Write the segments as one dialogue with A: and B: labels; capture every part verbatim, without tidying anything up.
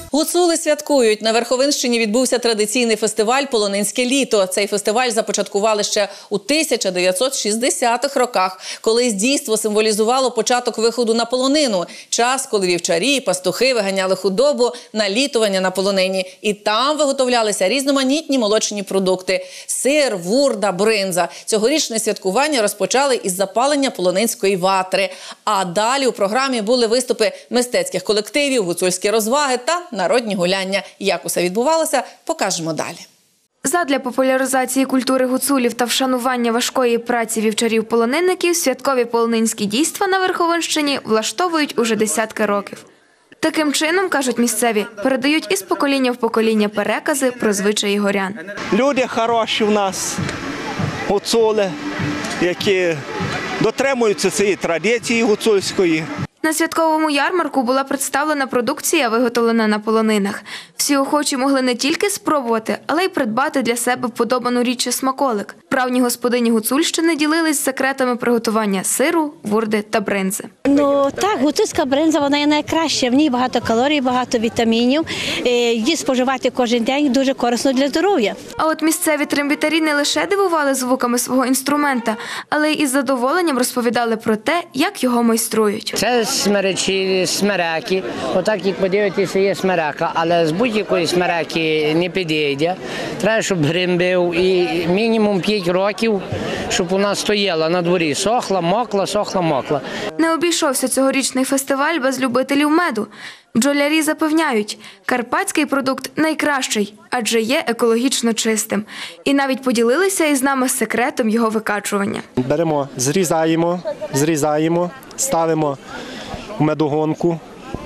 A: Гуцули святкують. На Верховинщині відбувся традиційний фестиваль «Полонинське літо». Цей фестиваль започаткували ще у тисяча дев'ятсот шістдесятих роках, коли дійство символізувало початок виходу на полонину. Час, коли вівчарі і пастухи виганяли худобу на літування на полонині. І там виготовлялися різноманітні молочні продукти – сир, вурда, бринза. Цьогорічне святкування розпочали із запалення полонинської ватри. А далі у програмі були виступи мистецьких колективів, гуцульські розваги та народні гуляння. Як усе відбувалося, покажемо далі.
B: Задля популяризації культури гуцулів та вшанування важкої праці вівчарів-полонинників святкові полонинські дійства на Верховинщині влаштовують уже десятки років. Таким чином, кажуть місцеві, передають із покоління в покоління перекази про звичаї горян.
C: Люди хороші в нас, гуцули, які дотримуються цієї традиції гуцульської.
B: На святковому ярмарку була представлена продукція, виготовлена на полонинах. Всі охочі могли не тільки спробувати, але й придбати для себе вподобану річчю смаколик. Правні господині Гуцульщини ділились секретами приготування сиру, вурди та бринзи.
D: Ну так, гуцульська бринза, вона є найкраща. В ній багато калорій, багато вітамінів. Її споживати кожен день дуже корисно для здоров'я.
B: А от місцеві трембітарі не лише дивували звуками свого інструмента, але й із задоволенням розповідали про те, як його майструють.
E: Це смеречі, смереки. Отак, як подивитися, є смерека, але з будь-якої смереки не підійде. Треба, щоб гримбив і мінімум п'ять років, щоб у нас стояла на дворі. Сохла, мокла, сохла, мокла.
B: Не обійшовся цьогорічний фестиваль без любителів меду. Бджолярі запевняють, карпатський продукт найкращий, адже є екологічно чистим. І навіть поділилися із нами секретом його викачування.
C: Беремо, зрізаємо, зрізаємо, ставимо в медогонку,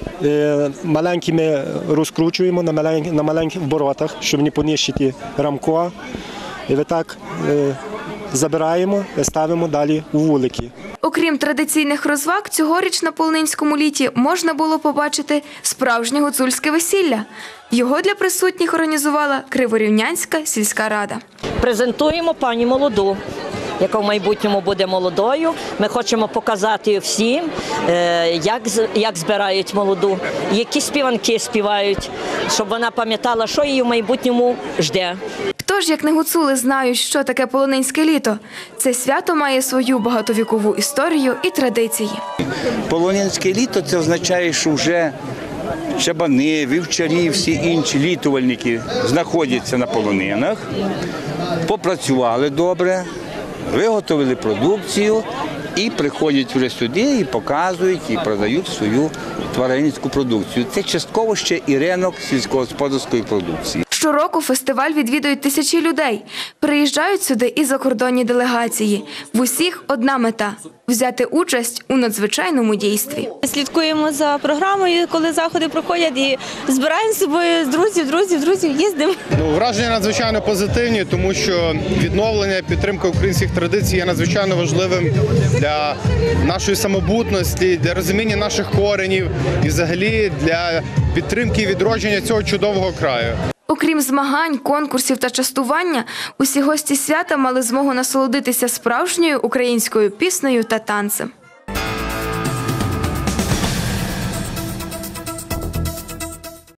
C: маленькими розкручуємо на маленьких, на маленьких оборотах, щоб не понищити рамко. І так забираємо і ставимо далі у вулики.
B: Окрім традиційних розваг, цьогоріч на Полонинському літі можна було побачити справжнє гуцульське весілля. Його для присутніх організувала Криворівнянська сільська рада.
F: Презентуємо пані молоду, яка в майбутньому буде молодою. Ми хочемо показати всім, як, як збирають молоду, які співанки співають, щоб вона пам'ятала, що її в майбутньому жде.
B: Хто ж, як не гуцули, знають, що таке Полонинське літо? Це свято має свою багатовікову історію і традиції.
G: Полонинське літо – це означає, що вже шабани, вівчарі, всі інші літувальники знаходяться на полонинах, попрацювали добре, виготовили продукцію і приходять вже сюди і показують, і продають свою тваринницьку продукцію. Це частково ще і ринок сільськогосподарської продукції.
B: Щороку фестиваль відвідують тисячі людей. Приїжджають сюди і закордонні делегації. В усіх одна мета – взяти участь у надзвичайному дійстві.
H: Слідкуємо за програмою, коли заходи проходять, і збираємо з собою друзів, друзів, друзів, їздимо.
I: Ну, враження надзвичайно позитивні, тому що відновлення, підтримка українських традицій є надзвичайно важливим для нашої самобутності, для розуміння наших коренів і взагалі для підтримки і відродження цього чудового краю.
B: Окрім змагань, конкурсів та частування, усі гості свята мали змогу насолодитися справжньою українською піснею та танцем.